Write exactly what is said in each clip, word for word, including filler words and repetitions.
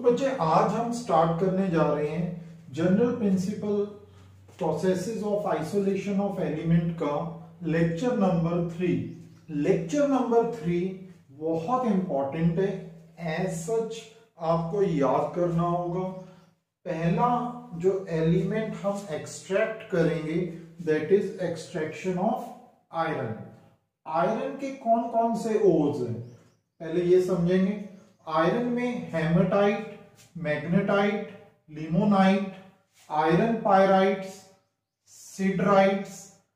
बच्चे आज हम स्टार्ट करने जा रहे हैं general principle processes of isolation of element का lecture number three. Lecture number three बहुत इंपॉर्टेंट है, एज सच आपको याद करना होगा। पहला जो एलिमेंट हम एक्सट्रैक्ट करेंगे that is extraction of iron. Iron के कौन कौन से ओर्स हैं पहले ये समझेंगे। आयरन में haematite, magnetite, limonite, iron pyrites, siderites,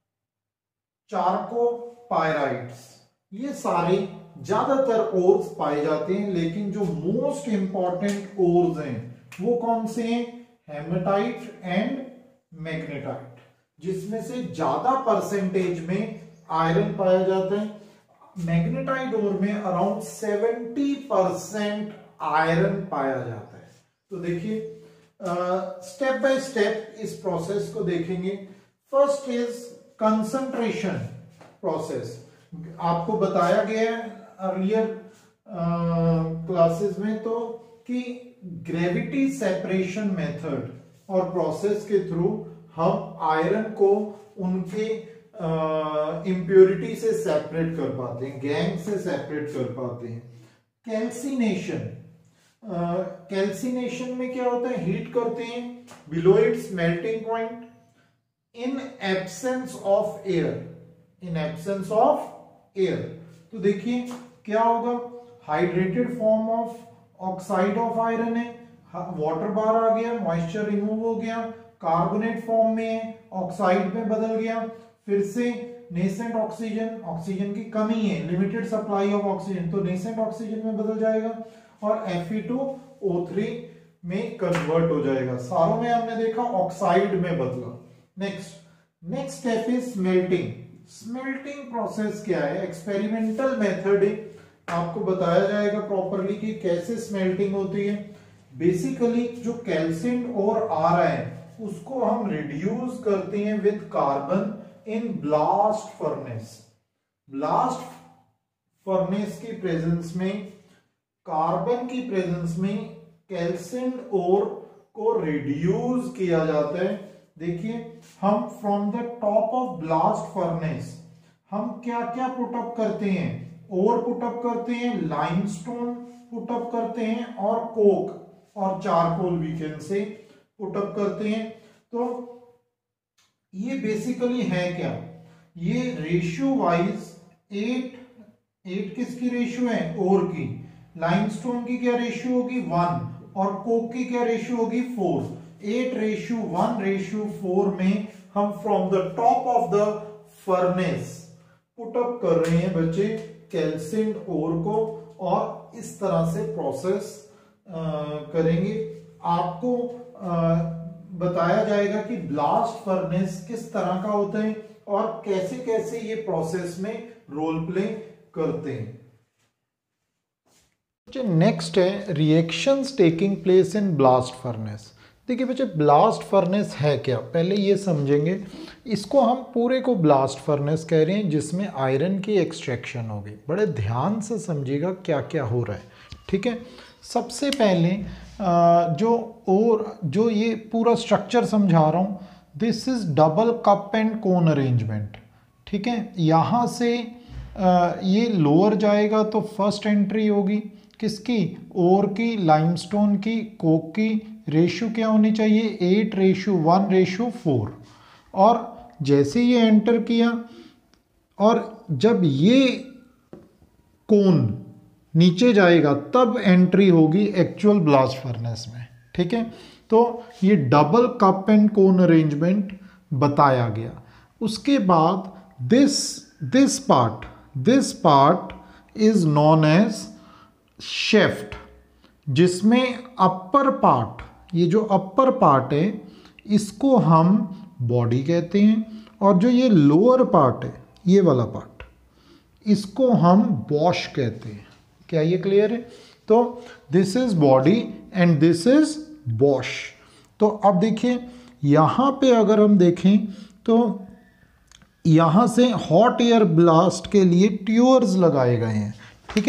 chalcopyrites, ये सारे ज्यादातर ओर्स पाए जाते हैं, लेकिन जो मोस्ट इंपॉर्टेंट ओर्स हैं वो कौन से हैं? हेमेटाइट एंड मैग्नेटाइट, जिसमें से ज्यादा परसेंटेज में आयरन पाया जाता है। मैग्नेटाइट ओर में अराउंड सेवेंटी परसेंट आयरन पाया जाता है। तो देखिए स्टेप बाय स्टेप इस प्रोसेस को देखेंगे। First is concentration process. आपको बताया गया है अर्लियर क्लासेस में तो कि ग्रेविटी सेपरेशन मेथड और प्रोसेस के थ्रू हम आयरन को उनके इम्प्योरिटी uh, से सेपरेट कर पाते हैं, गैंग से सेपरेट कर पाते हैं। कैल्सिनेशन, कैल्सिनेशन uh, में क्या होता है? हीट करते हैं below its melting point in absence of air, in absence of air. तो देखिए क्या होगा, hydrated form of oxide of iron है, वाटर बार आ गया, मॉइस्चर रिमूव हो गया, कार्बोनेट फॉर्म में है, ऑक्साइड में बदल गया, फिर से नेसेंट ऑक्सीजन, ऑक्सीजन की कमी है, लिमिटेड सप्लाई ऑफ ऑक्सीजन, तो नेसेंट ऑक्सीजन में बदल जाएगा और F E two O three में कन्वर्ट हो जाएगा। सारों में हमने देखा ऑक्साइड में बदला। Next next step is smelting. Smelting process क्या है? एक्सपेरिमेंटल मेथड है, आपको बताया जाएगा प्रॉपरली कि कैसे स्मेल्टिंग होती है। बेसिकली जो कैल्शियम और आ रहा है उसको हम रिड्यूस करते हैं with carbon in blast furnace. Blast furnace की प्रेजेंस में, कार्बन की प्रेजेंस में कैल्शियम ओर को रिड्यूस किया जाता है। देखिए हम from the top of blast furnace हम क्या क्या पुटअप करते हैं? ओर पुटअप करते हैं, लाइमस्टोन पुटअप करते हैं और कोक और चारकोल वी कैन से पुटअप करते हैं। तो ये बेसिकली है क्या? ये रेशियो वाइज एट एट किसकी रेशियो है? ओर की। लाइमस्टोन की क्या रेशियो होगी? वन। और कोक की क्या रेशियो होगी? Four. Eight ratio one ratio four में हम from the top of the furnace put up कर रहे हैं बच्चे कैल्शियम ओर को, और इस तरह से प्रोसेस करेंगे। आपको आ, बताया जाएगा कि ब्लास्ट फर्नेस किस तरह का होता है और कैसे कैसे ये प्रोसेस में रोल प्ले करते हैं। नेक्स्ट है reactions taking place in blast furnace. देखिए बच्चे ब्लास्ट फर्नेस है क्या, पहले ये समझेंगे। इसको हम पूरे को ब्लास्ट फर्नेस कह रहे हैं जिसमें आयरन की एक्सट्रैक्शन होगी। बड़े ध्यान से समझिएगा क्या क्या हो रहा है, ठीक है। सबसे पहले जो और जो ये पूरा स्ट्रक्चर समझा रहा हूँ, this is double cup and cone arrangement, ठीक है। यहाँ से ये लोअर जाएगा तो फर्स्ट एंट्री होगी किसकी? ओर की, लाइमस्टोन की, कोक की। रेशियो क्या होनी चाहिए? Eight ratio one ratio four. और जैसे ये एंटर किया और जब ये कोन नीचे जाएगा तब एंट्री होगी एक्चुअल ब्लास्ट फर्नेस में, ठीक है। तो ये double cup and cone arrangement बताया गया। उसके बाद this this part this part is known as shaft, जिसमें अपर पार्ट, ये जो अपर पार्ट है इसको हम बॉडी कहते हैं, और जो ये लोअर पार्ट है ये वाला पार्ट इसको हम वॉश कहते हैं। क्या ये क्लियर है? तो this is body and this is bosh. तो अब देखिए यहाँ पे अगर हम देखें तो यहाँ से हॉट एयर ब्लास्ट के लिए ट्यूअर्स लगाए गए हैं, ठीक है।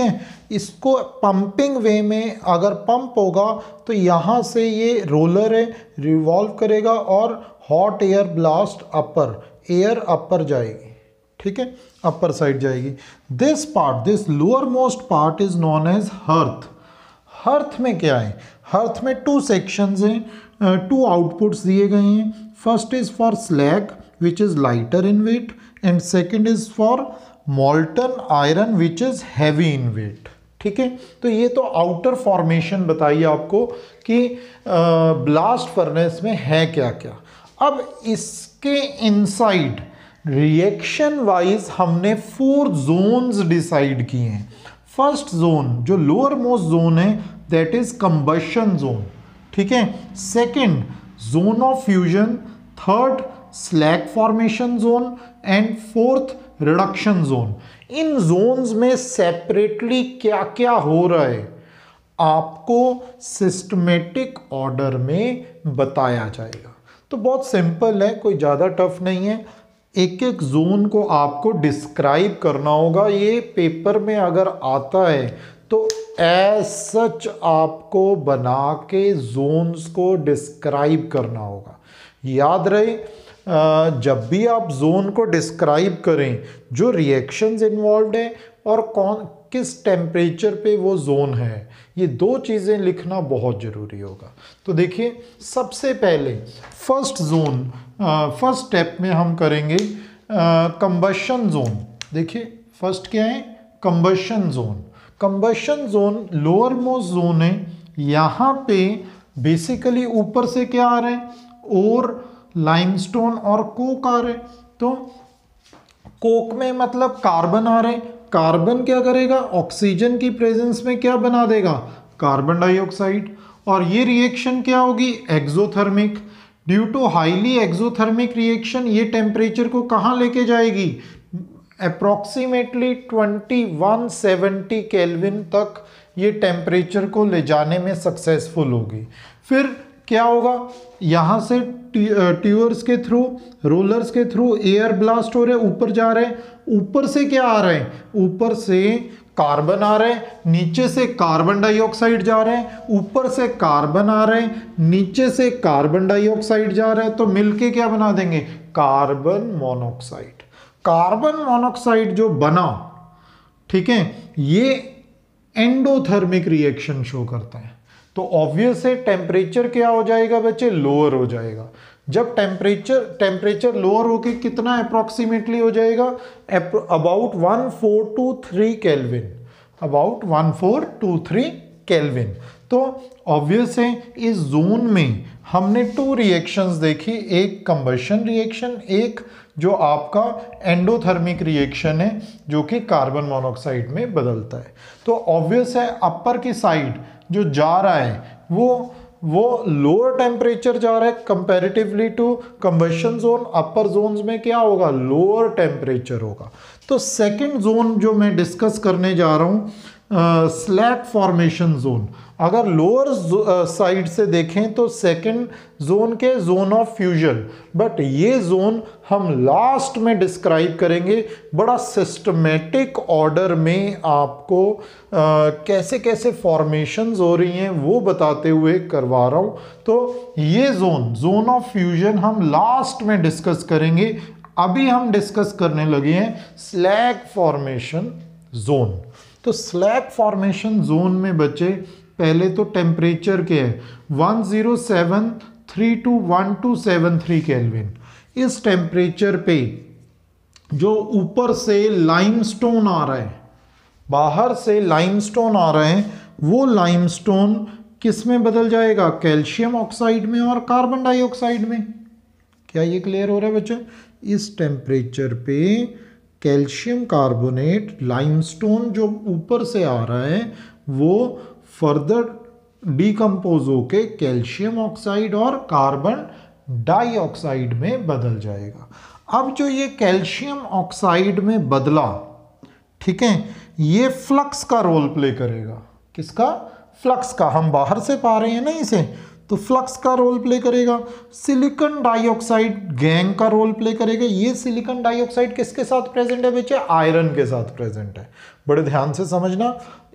इसको पंपिंग वे में अगर पंप होगा तो यहाँ से ये रोलर है, रिवॉल्व करेगा और hot air blast upper, air upper जाएगी, ठीक है, अपर साइड जाएगी। This part, this lower most part is known as hearth. Hearth में क्या है? हर्थ में टू सेक्शंस हैं, टू आउटपुट्स दिए गए हैं। First is for slag which is lighter in weight and second is for molten iron which is heavy in weight, ठीक है। तो ये तो आउटर फॉर्मेशन बताइए आपको कि ब्लास्ट फर्नेस में है क्या क्या। अब इसके इनसाइड रिएक्शन वाइज हमने फोर जोन्स डिसाइड किए हैं। फर्स्ट जोन जो लोअर मोस्ट जोन है दैट इज कंबशन जोन, ठीक है। Second zone of fusion, third slag formation zone and fourth reduction zone. इन जोन्स में सेपरेटली क्या क्या हो रहा है आपको सिस्टमेटिक ऑर्डर में बताया जाएगा। तो बहुत सिंपल है, कोई ज़्यादा टफ नहीं है। एक एक जोन को आपको डिस्क्राइब करना होगा। ये पेपर में अगर आता है तो एज सच आपको बना के जोन्स को डिस्क्राइब करना होगा। याद रहे, जब भी आप जोन को डिस्क्राइब करें, जो रिएक्शंस इन्वॉल्व है और कौन किस टेम्परेचर पे वो जोन है, ये दो चीज़ें लिखना बहुत ज़रूरी होगा। तो देखिए, सबसे पहले फर्स्ट जोन, फर्स्ट स्टेप में हम करेंगे कंबशन जोन। देखिए फर्स्ट क्या है? Combustion zone. Combustion zone lower most zone है। यहाँ पे बेसिकली ऊपर से क्या आ रहा है? और लाइमस्टोन और कोक आ रहे। तो कोक में मतलब कार्बन आ रहे। कार्बन क्या करेगा? ऑक्सीजन की प्रेजेंस में क्या बना देगा? Carbon dioxide. और ये रिएक्शन क्या होगी? Exothermic. Due to highly exothermic reaction ये टेम्परेचर को कहाँ लेके जाएगी? Approximately twenty one seventy kelvin तक ये टेम्परेचर को ले जाने में सक्सेसफुल होगी। फिर क्या होगा? यहाँ से ट्यूअर्स के थ्रू, रोलर्स के थ्रू एयर ब्लास्ट हो रहे, ऊपर जा रहे हैं। ऊपर से क्या आ रहे हैं? ऊपर से कार्बन आ रहे हैं, नीचे से कार्बन डाइऑक्साइड जा रहे हैं। ऊपर से कार्बन आ रहे हैं, नीचे से कार्बन डाइऑक्साइड जा रहे हैं। तो मिलके क्या बना देंगे? Carbon monoxide. कार्बन मोनोऑक्साइड जो बना, ठीक है, ये एंडोथर्मिक रिएक्शन शो करता है। तो ऑब्वियस है टेम्परेचर क्या हो जाएगा बच्चे? लोअर हो जाएगा। जब टेम्परेचर टेम्परेचर लोअर होके कितना अप्रॉक्सीमेटली हो जाएगा? About one four two three kelvin, about one four two three kelvin. तो ऑब्वियस है इस जोन में हमने टू रिएक्शंस देखी, एक कंबशन रिएक्शन, एक जो आपका एंडोथर्मिक रिएक्शन है जो कि कार्बन मोनोऑक्साइड में बदलता है। तो ऑब्वियस है अपर की साइड जो जा रहा है वो वो लोअर टेम्परेचर जा रहा है comparatively to combustion zone. Upper zones में क्या होगा? लोअर टेम्परेचर होगा। तो सेकंड जोन जो मैं डिस्कस करने जा रहा हूँ, स्लैग फॉर्मेशन जोन। अगर लोअर साइड से देखें तो सेकंड जोन के जोन ऑफ फ्यूजन, बट ये जोन हम लास्ट में डिस्क्राइब करेंगे। बड़ा सिस्टमेटिक ऑर्डर में आपको आ, कैसे कैसे फॉर्मेशंस हो रही हैं वो बताते हुए करवा रहा हूँ। तो ये जोन, जोन ऑफ फ्यूजन हम लास्ट में डिस्कस करेंगे। अभी हम डिस्कस करने लगे हैं स्लैग फॉर्मेशन जोन। तो स्लैग फॉर्मेशन जोन में बच्चे पहले तो टेम्परेचर के है one zero seven three to one two seven three kelvin. इस टेम्परेचर पे जो ऊपर से लाइमस्टोन आ रहा है, बाहर से लाइमस्टोन आ रहा है, वो लाइमस्टोन किस में बदल जाएगा? कैल्शियम ऑक्साइड में और कार्बन डाइऑक्साइड में। क्या ये क्लियर हो रहा है बच्चे? इस टेम्परेचर पे कैल्शियम कार्बोनेट लाइमस्टोन जो ऊपर से आ रहा है वो फर्दर डीकम्पोज होके कैल्शियम ऑक्साइड और कार्बन डाइऑक्साइड में बदल जाएगा। अब जो ये कैल्शियम ऑक्साइड में बदला, ठीक है, ये फ्लक्स का रोल प्ले करेगा। किसका? फ्लक्स का। हम बाहर से पा रहे हैं ना इसे, तो फ्लक्स का रोल प्ले करेगा। सिलिकॉन डाइऑक्साइड गैंग का रोल प्ले करेगा। ये सिलिकॉन डाइऑक्साइड किसके साथ प्रेजेंट है बच्चे? आयरन के साथ प्रेजेंट है। बड़े ध्यान से समझना,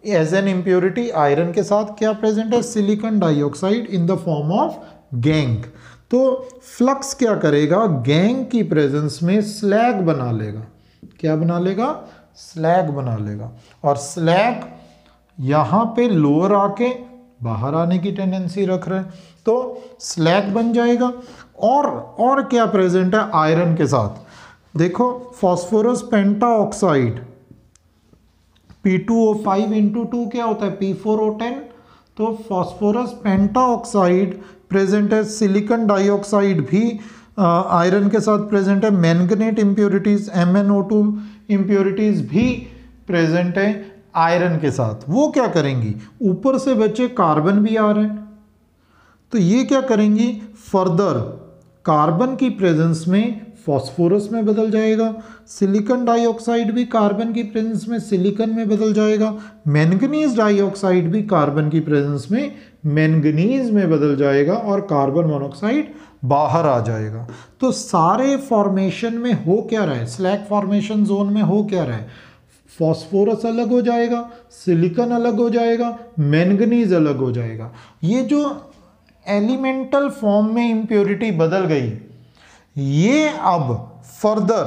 एज एन इम्प्योरिटी आयरन के साथ क्या प्रेजेंट है, silicon dioxide in the form of gangue. तो फ्लक्स क्या करेगा, गैंग की प्रेजेंस में स्लैग बना लेगा। क्या बना लेगा, स्लैग बना लेगा। और स्लैग यहां पे लोअर आके बाहर आने की टेंडेंसी रख रहे हैं, तो स्लैग बन जाएगा। और और क्या प्रेजेंट है आयरन के साथ, देखो phosphorus penta oxide P two O five into two क्या होता है, पी फोर ओ टेन। तो फास्फोरस पेंटा ऑक्साइड प्रेजेंट है, सिलिकॉन डाइऑक्साइड भी आयरन के साथ प्रेजेंट है, manganate impurities M N O two impurities भी प्रेजेंट है आयरन के साथ। वो क्या करेंगी, ऊपर से बच्चे कार्बन भी आ रहे हैं, तो ये क्या करेंगी, फर्दर कार्बन की प्रेजेंस में फास्फोरस में बदल जाएगा, सिलिकॉन डाइऑक्साइड भी कार्बन की प्रेजेंस में सिलिकॉन में बदल जाएगा, मैंगनीज डाइऑक्साइड भी कार्बन की प्रेजेंस में मैंगनीज में बदल जाएगा, और कार्बन मोनोऑक्साइड बाहर आ जाएगा। तो सारे फॉर्मेशन में हो क्या रहा है, स्लैग फॉर्मेशन जोन में हो क्या रहा है, फास्फोरस अलग हो जाएगा, सिलिकॉन अलग हो जाएगा, मैंगनीज अलग हो जाएगा। ये जो एलिमेंटल फॉर्म में इंप्योरिटी बदल गई, ये अब फर्दर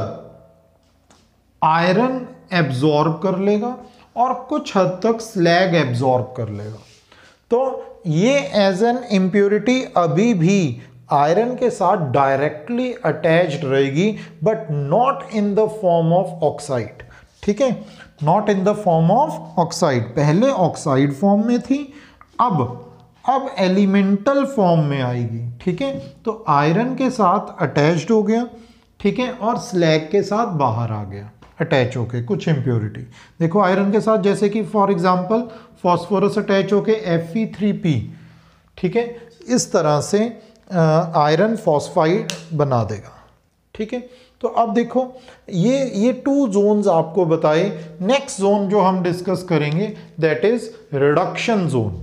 आयरन एब्जॉर्ब कर लेगा और कुछ हद तक स्लैग एब्जॉर्ब कर लेगा। तो ये एज एन इम्प्योरिटी अभी भी आयरन के साथ डायरेक्टली अटैच्ड रहेगी, but not in the form of oxide. ठीक है, not in the form of oxide. पहले ऑक्साइड फॉर्म में थी, अब अब एलिमेंटल फॉर्म में आएगी। ठीक है, तो आयरन के साथ अटैच्ड हो गया, ठीक है, और स्लैग के साथ बाहर आ गया अटैच होके कुछ इम्प्योरिटी। देखो आयरन के साथ जैसे कि फॉर एग्जांपल फास्फोरस अटैच होके एफ ई थ्री पी, ठीक है, इस तरह से आयरन फॉस्फाइड बना देगा। ठीक है, तो अब देखो ये ये टू जोन्स आपको बताए। नेक्स्ट जोन जो हम डिस्कस करेंगे that is reduction zone.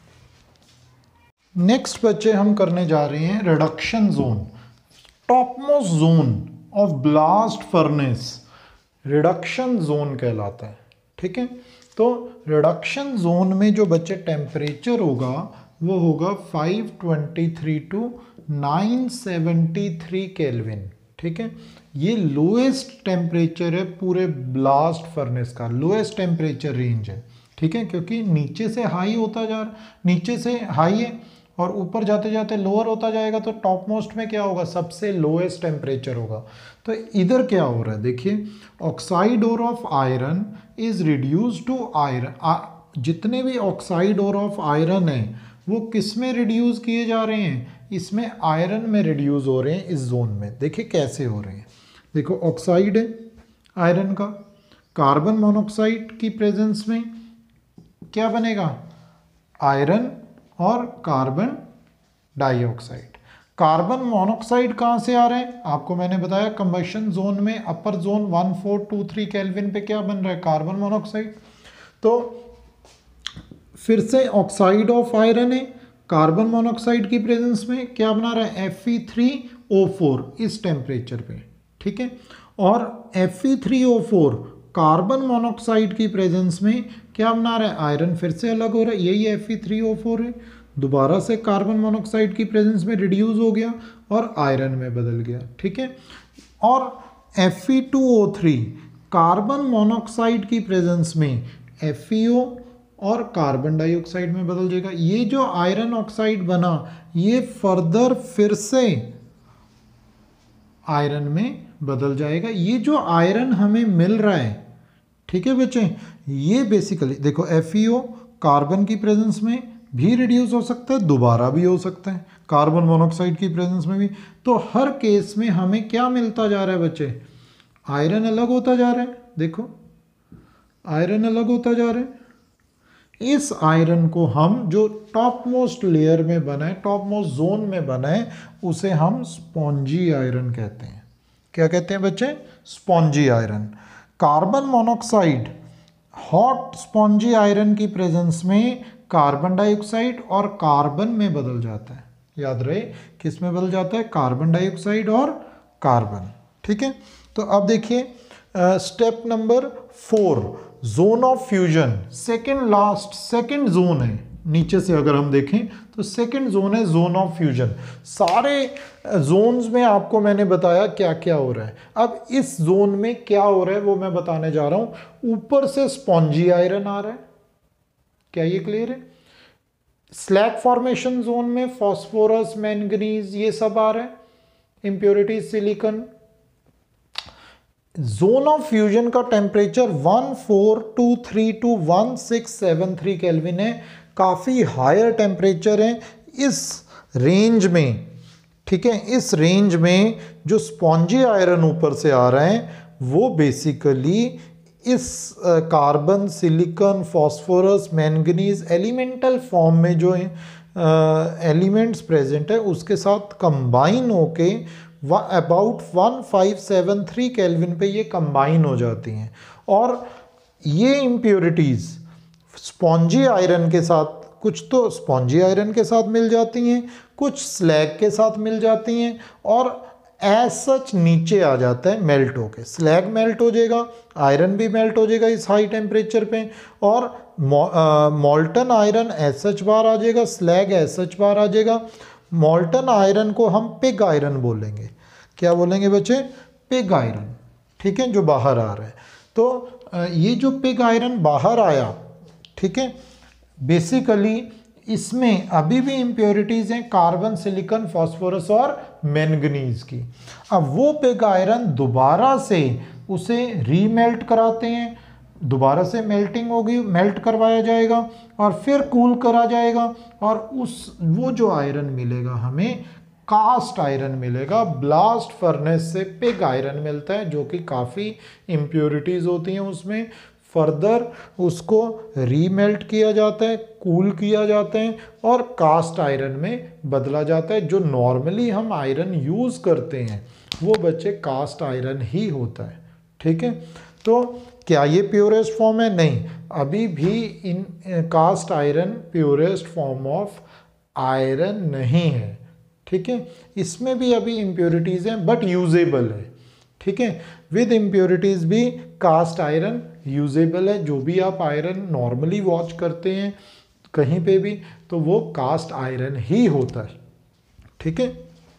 Next बच्चे हम करने जा रहे हैं reduction zone, topmost zone of blast furnace reduction zone कहलाता है। ठीक है, तो रिडक्शन जोन में जो बच्चे टेम्परेचर होगा वो होगा five twenty three to nine seventy three kelvin. ठीक है, ये लोएस्ट टेम्परेचर है पूरे ब्लास्ट फर्नेस का, लोएस्ट टेम्परेचर रेंज है। ठीक है, क्योंकि नीचे से हाई होता जा रहा, नीचे से हाई है और ऊपर जाते जाते लोअर होता जाएगा, तो टॉप मोस्ट में क्या होगा, सबसे लोएस्ट टेम्परेचर होगा। तो इधर क्या हो रहा है, देखिए oxide ore of iron is reduce to iron. जितने भी ऑक्साइड ओर ऑफ आयरन है वो किस में रिड्यूस किए जा रहे हैं, इसमें आयरन में रिड्यूस हो रहे हैं इस जोन में। देखिए कैसे हो रहे हैं, देखो ऑक्साइड है आयरन का, कार्बन मोनोऑक्साइड की प्रेजेंस में क्या बनेगा, आयरन और कार्बन डाइऑक्साइड। कार्बन मोनोऑक्साइड कहाँ से आ रहे हैं, आपको मैंने बताया कंबशन जोन में upper zone one four two three kelvin पे क्या बन रहा है, कार्बन मोनोऑक्साइड। तो फिर से ऑक्साइड ऑफ आयरन है, कार्बन मोनोऑक्साइड की प्रेजेंस में क्या बना रहा है, F E three O four इस टेम्परेचर पे। ठीक है, और F E three O four carbon monoxide की प्रेजेंस में क्या बना रहा है, आयरन फिर से अलग हो रहा है, यही F E three O four है, दोबारा से कार्बन मोनोऑक्साइड की प्रेजेंस में रिड्यूस हो गया और आयरन में बदल गया। ठीक है, और F E two O three carbon monoxide की प्रेजेंस में एफ ई ओ और कार्बन डाइऑक्साइड में बदल जाएगा। ये जो आयरन ऑक्साइड बना ये फर्दर फिर से आयरन में बदल जाएगा। ये जो आयरन हमें मिल रहा है, ठीक है बच्चे, ये बेसिकली देखो एफ ई ओ कार्बन की प्रेजेंस में भी रिड्यूस हो सकता है, दोबारा भी हो सकता है कार्बन मोनोऑक्साइड की प्रेजेंस में भी। तो हर केस में हमें क्या मिलता जा रहा है बच्चे, आयरन अलग होता जा रहा है। देखो आयरन अलग होता जा रहा है। इस आयरन को हम जो टॉप मोस्ट लेयर में बना है, टॉप मोस्ट जोन में बना है, उसे हम स्पॉन्जी आयरन कहते हैं। क्या कहते हैं बच्चे, spongy iron. Carbon monoxide hot spongy iron की प्रेजेंस में कार्बन डाइऑक्साइड और कार्बन में बदल जाता है। याद रहे किस में बदल जाता है, कार्बन डाइऑक्साइड और कार्बन। ठीक है, तो अब देखिए step number four, zone of fusion second last second zone है, नीचे से अगर हम देखें तो सेकेंड जोन है जोन ऑफ फ्यूजन। सारे जोन्स में आपको मैंने बताया क्या क्या हो रहा है। अब इस जोन में क्या हो रहा है वो मैं बताने जा रहा हूं। ऊपर से स्पॉन्जी आयरन आ रहा है, क्या ये क्लियर है? स्लैग फॉर्मेशन जोन में फास्फोरस, मैंगनीज ये सब आ रहा है, impurities, silicon. Zone of fusion का temperature one four two three to one six seven three kelvin है, काफ़ी हायर टेम्परेचर है इस रेंज में, ठीक है। इस रेंज में जो स्पॉन्जी आयरन ऊपर से आ रहे हैं वो बेसिकली इस carbon, silicon, phosphorus, manganese elemental form में जो एलिमेंट्स प्रेजेंट है उसके साथ कंबाइन होके about one five seven three kelvin पे ये कंबाइन हो जाती हैं। और ये इम्प्योरिटीज़ स्पॉन्जी आयरन के साथ, कुछ तो स्पॉन्जी आयरन के साथ मिल जाती हैं, कुछ स्लैग के साथ मिल जाती हैं, और एज सच नीचे आ जाता है मेल्ट होके। स्लैग मेल्ट हो जाएगा, आयरन भी मेल्ट हो जाएगा इस हाई टेम्परेचर पे, और मॉल्टन आयरन एज सच बाहर आ जाएगा, स्लैग एज सच बाहर आ जाएगा। मॉल्टन आयरन को हम पिग आयरन बोलेंगे। क्या बोलेंगे बच्चे? पिग आयरन, ठीक है, जो बाहर आ रहा है। तो ये जो पिग आयरन बाहर आया, ठीक है, बेसिकली इसमें अभी भी इम्प्योरिटीज़ हैं कार्बन, सिलिकॉन, फास्फोरस और मैंगनीज की। अब वो पिग आयरन दोबारा से उसे रीमेल्ट कराते हैं, दोबारा से मेल्टिंग होगी, मेल्ट करवाया जाएगा और फिर कूल करा जाएगा, और उस वो जो आयरन मिलेगा हमें कास्ट आयरन मिलेगा। ब्लास्ट फर्नेस से पिग आयरन मिलता है जो कि काफ़ी इम्प्योरिटीज़ होती हैं उसमें। फर्दर उसको रीमेल्ट किया जाता है, कूल किया जाता है और कास्ट आयरन में बदला जाता है। जो नॉर्मली हम आयरन यूज़ करते हैं वो बच्चे कास्ट आयरन ही होता है, ठीक है। तो क्या ये प्योरेस्ट फॉर्म है? नहीं, अभी भी इन cast iron purest form of iron नहीं है, ठीक है। इसमें भी अभी इम्प्योरिटीज़ हैं बट यूजेबल है, ठीक है। विद इम्प्योरिटीज़ भी कास्ट आयरन यूजेबल है। जो भी आप आयरन नॉर्मली वॉच करते हैं कहीं पे भी, तो वो कास्ट आयरन ही होता है, ठीक है।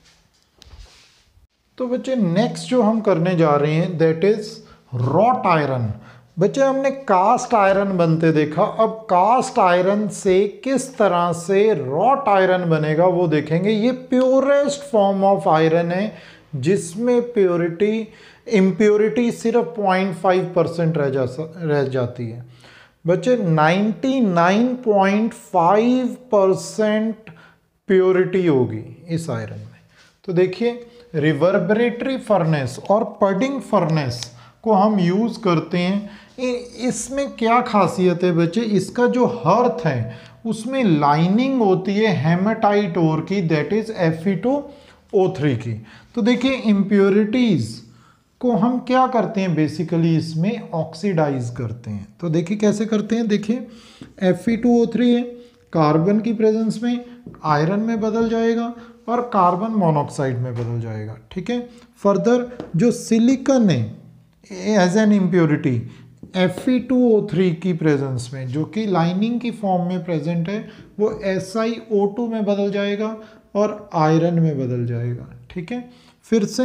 तो बच्चे नेक्स्ट जो हम करने जा रहे हैं दैट इज रॉट आयरन। बच्चे हमने कास्ट आयरन बनते देखा, अब कास्ट आयरन से किस तरह से रॉट आयरन बनेगा वो देखेंगे। ये प्योरेस्ट फॉर्म ऑफ आयरन है जिसमें प्योरिटी इम्प्योरिटी सिर्फ पॉइंट फाइव परसेंट रह जा रह जाती है। बच्चे ninety nine point five percent purity होगी इस आयरन में। तो देखिए, रिवर्बरेटरी फर्नेस और पडिंग फर्नेस को हम यूज़ करते हैं। इसमें क्या खासियत है बच्चे? इसका जो हर्थ है उसमें लाइनिंग होती है हेमाटाइट ओर की, that is F E two O three की। तो देखिए, इम्प्योरिटीज़ को हम क्या करते हैं बेसिकली इसमें ऑक्सीडाइज करते हैं। तो देखिए कैसे करते हैं, देखिए F E two O three है, कार्बन की प्रेजेंस में आयरन में बदल जाएगा और कार्बन मोनोऑक्साइड में बदल जाएगा, ठीक है। फर्दर जो सिलिकॉन है as an impurity F E two O three की प्रेजेंस में, जो कि लाइनिंग की फॉर्म में प्रेजेंट है, वो एस आई ओ टू में बदल जाएगा और आयरन में बदल जाएगा, ठीक है। फिर से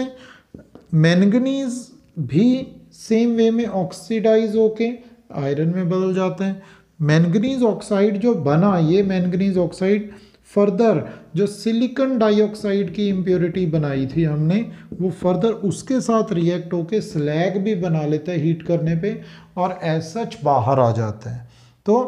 मैंगनीज भी सेम वे में ऑक्सीडाइज होके आयरन में बदल जाते हैं। मैंगनीज ऑक्साइड जो बना, ये मैंगनीज ऑक्साइड फर्दर जो सिलिकॉन डाइऑक्साइड की इम्प्योरिटी बनाई थी हमने, वो फर्दर उसके साथ रिएक्ट होके स्लैग भी बना लेता है हीट करने पे और एज सच बाहर आ जाता है। तो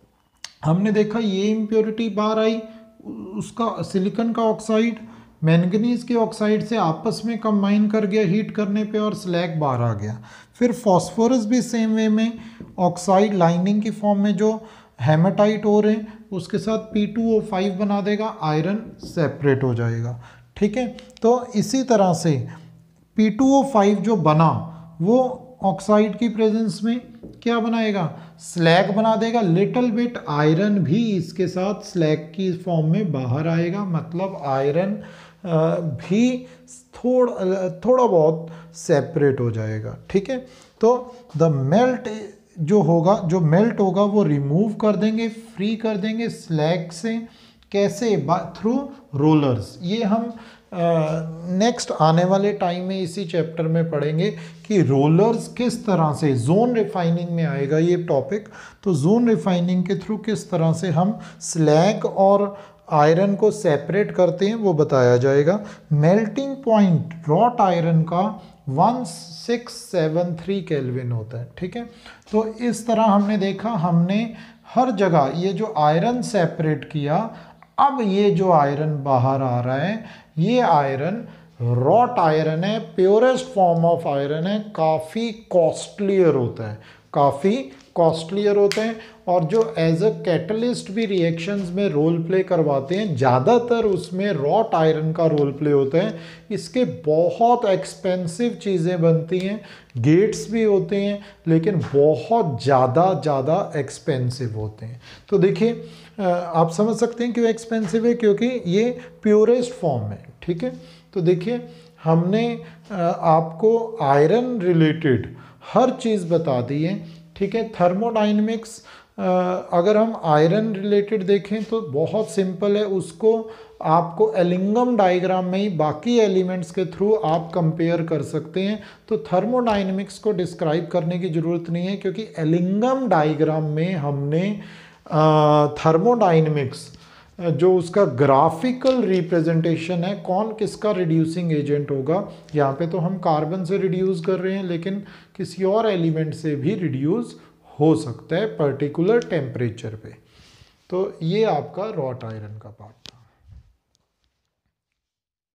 हमने देखा ये इम्प्योरिटी बाहर आई, उसका सिलिकॉन का ऑक्साइड मैंगनीज के ऑक्साइड से आपस में कंबाइन कर गया हीट करने पे और स्लैग बाहर आ गया। फिर फॉस्फोरस भी सेम वे में ऑक्साइड लाइनिंग की फॉर्म में जो हेमाटाइट हो रहे हैं उसके साथ पी टू ओ फाइव बना देगा, आयरन सेपरेट हो जाएगा, ठीक है। तो इसी तरह से पी टू ओ फाइव जो बना वो ऑक्साइड की प्रेजेंस में क्या बनाएगा, स्लैग बना देगा। लिटिल बिट आयरन भी इसके साथ स्लैग की फॉर्म में बाहर आएगा, मतलब आयरन भी थोड़ा थोड़ा बहुत सेपरेट हो जाएगा, ठीक है। तो द मेल्ट जो होगा, जो मेल्ट होगा वो रिमूव कर देंगे, फ्री कर देंगे स्लैग से। कैसे? Through rollers. ये हम नेक्स्ट uh, आने वाले टाइम में इसी चैप्टर में पढ़ेंगे कि रोलर्स किस तरह से, जोन रिफाइनिंग में आएगा ये टॉपिक, तो जोन रिफाइनिंग के थ्रू किस तरह से हम स्लैग और आयरन को सेपरेट करते हैं वो बताया जाएगा। मेल्टिंग पॉइंट रॉट आयरन का one six seven three kelvin होता है, ठीक है। तो इस तरह हमने देखा, हमने हर जगह ये जो आयरन सेपरेट किया, अब ये जो आयरन बाहर आ रहा है ये आयरन रॉट आयरन है, प्योरेस्ट फॉर्म ऑफ आयरन है, काफ़ी कॉस्टलियर होता है, काफ़ी कॉस्टलियर होते हैं, और जो एज अ कैटलिस्ट भी रिएक्शंस में रोल प्ले करवाते हैं, ज़्यादातर उसमें रॉट आयरन का रोल प्ले होता है। इसके बहुत एक्सपेंसिव चीज़ें बनती हैं, गेट्स भी होते हैं, लेकिन बहुत ज़्यादा ज़्यादा एक्सपेंसिव होते हैं। तो देखिए आप समझ सकते हैं क्यों एक्सपेंसिव है, क्योंकि ये प्योरेस्ट फॉर्म है, ठीक है। तो देखिए हमने आपको आयरन रिलेटेड हर चीज़ बता दी है, ठीक है। थर्मोडाइनमिक्स अगर हम आयरन रिलेटेड देखें तो बहुत सिंपल है, उसको आपको एलिंगम डायग्राम में ही बाकी एलिमेंट्स के थ्रू आप कंपेयर कर सकते हैं। तो थर्मोडाइनमिक्स को डिस्क्राइब करने की ज़रूरत नहीं है, क्योंकि एलिंगम डायग्राम में हमने थर्मोडाइनमिक्स जो उसका ग्राफिकल रिप्रेजेंटेशन है, कौन किसका रिड्यूसिंग एजेंट होगा, यहाँ पे तो हम कार्बन से रिड्यूस कर रहे हैं, लेकिन किसी और एलिमेंट से भी रिड्यूस हो सकता है पर्टिकुलर टेम्परेचर पे। तो ये आपका रॉट आयरन का पार्ट।